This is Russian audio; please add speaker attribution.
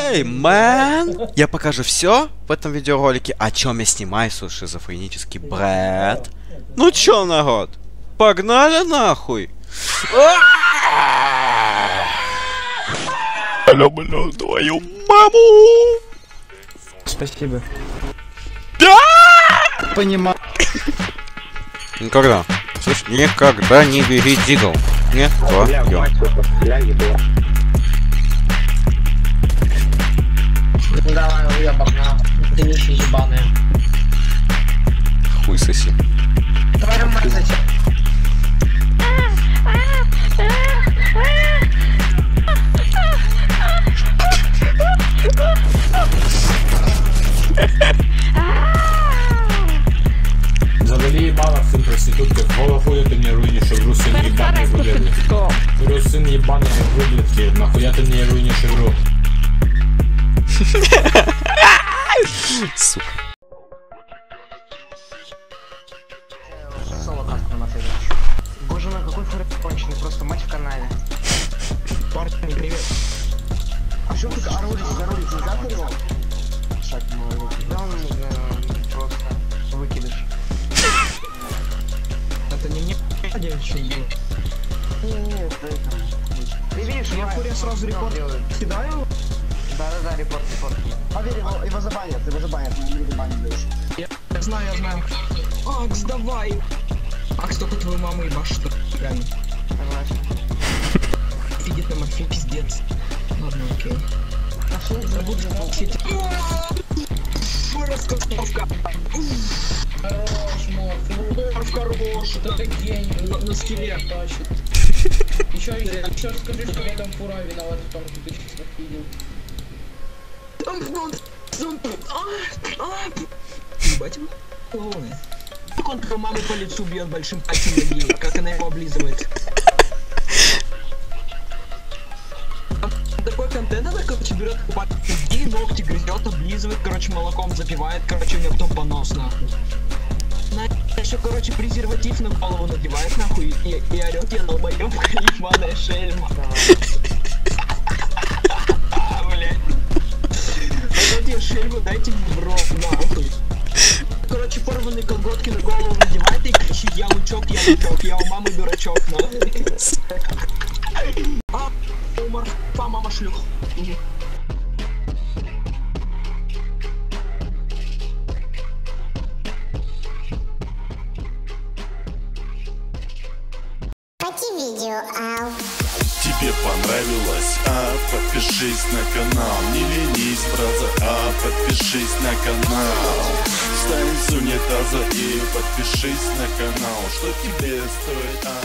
Speaker 1: Эй, мэн! Я покажу все в этом видеоролике, о чем я снимаю свой шизофренический бред. Ну чё, народ? Погнали нахуй! Люблю твою маму!
Speaker 2: Спасибо.
Speaker 1: Да!
Speaker 2: Понимаю.
Speaker 1: Никогда. Слышь, никогда не бери дигл. Не твоё.
Speaker 3: Давай, уебок на днище ебаные.
Speaker 1: Хуй соси.
Speaker 3: Твою мать зачем?
Speaker 4: Завали ебало сын проститутки, в голову ты мне руинишь игру, сын ебаный выглядит. Говорю, сын ебаный выглядит, нахуя ты мне руинишь игру?
Speaker 1: Сука.
Speaker 3: Соло кастом на следующий. Боже мой, какой фурик конченый, просто мать в канаве. Парень, привет. А что ты орудишь, нельзя по него? Да он просто выкидыш.
Speaker 2: Это не мне девочек был.
Speaker 3: Не, это... Ты видишь,
Speaker 2: Я фуре сразу репорт кидаю.
Speaker 3: Да, репорт. Поверь, его забанят, на Америке банят будешь.
Speaker 2: Я знаю. Акс, давай. Акс, только твою маму ебашь, что реально.
Speaker 3: Согласен.
Speaker 2: Фидит на морфе, пиздец. Ладно, окей.
Speaker 3: А что это за
Speaker 2: Забудь молчите. Раскастовка. Хорош, это гений. На скеле.
Speaker 5: Еще скажи, что я там фура виноват в том, что ты сейчас видел.
Speaker 2: Ебать его. Клоуны. Как он твою маму по лицу бьет большим пальцем ноги, как она его облизывает. Такой контент, она, короче, берет и ногти грызет, облизывает, короче, молоком запивает, короче, у меня потом понос, нахуй. Она еще, короче, презерватив на голову надевает, нахуй, и орет я долбоёбка, ебаная шельма. Блядь. Вот я шельму, дайте мне в рот, нахуй. Короче, порванные колготки на голову надевает и кричит: я лучок, я у мамы дурачок, нахуй. А, умер, мама шлюх.
Speaker 6: Видео, ау.
Speaker 7: Тебе понравилось, подпишись на канал. Не ленись, браза, подпишись на канал. Встань с унитаза и подпишись на канал. Что тебе стоит,